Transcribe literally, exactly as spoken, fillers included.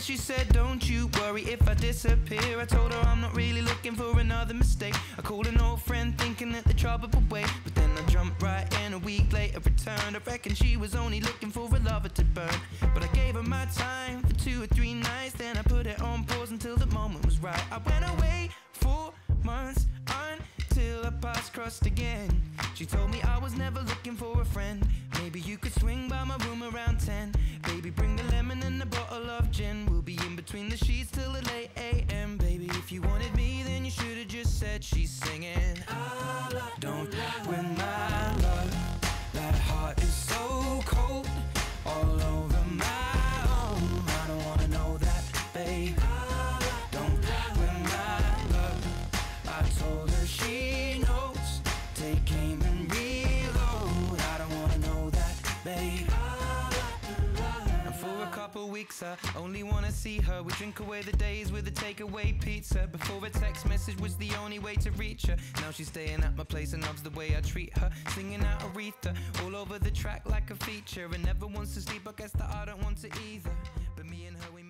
she said, don't you worry if I disappear. I told her I'm not really looking for another mistake. I called an old friend thinking that the trouble would wait, but then I jumped right in. A week later returned. I reckon she was only looking for a lover to burn, but I gave her my time for two or three nights. Then I put it on pause until the moment was right. I went away for months until our paths crossed again. She told me I was never looking for a friend. Maybe you could swing by my room around ten. Baby, bring the lemon and a bottle of gin. We'll be in between the sheets till the late A M Baby, if you wanted me, then you should've just said she's singing. Don't win my love. That heart is so cold, all over my own. I don't wanna know that, babe. Don't win my love. I told her she knows. Take aim and reload. I don't wanna know that, babe. And for a couple weeks I only wanna see her. We drink away the days with a takeaway pizza. Before a text message was the only way to reach her. Now she's staying at my place and loves the way I treat her. Singing out Aretha all over the track like a feature, and never wants to sleep. I guess that I don't want to either. But me and her, we